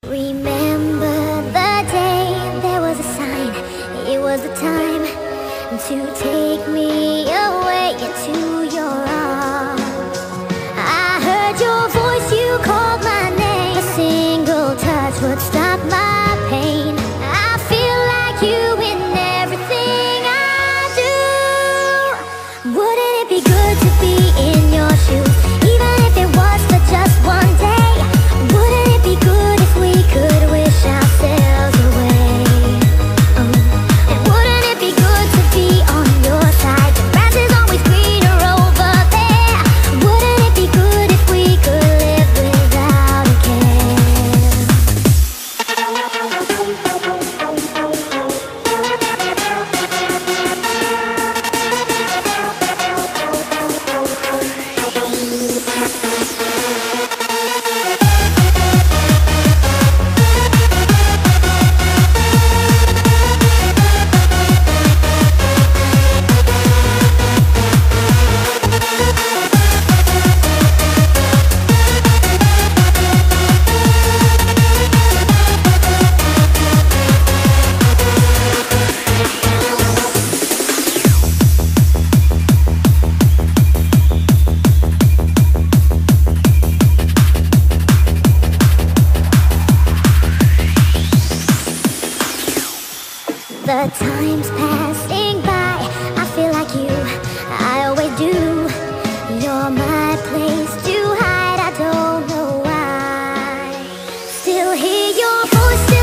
Remember the day there was a sign. It was the time to take me away into your arms. I heard your voice, you called my name. A single touch would stop my pain. I feel like you in everything I do. Wouldn't it be good to be in your shoes, even if it was for just one day? Wouldn't it be good if we could wish ourselves away? And wouldn't it be good to be on your side? The grass is always greener over there. Wouldn't it be good if we could live without a care? The time's passing by, I feel like you, I always do. You're my place to hide, I don't know why. Still hear your voice.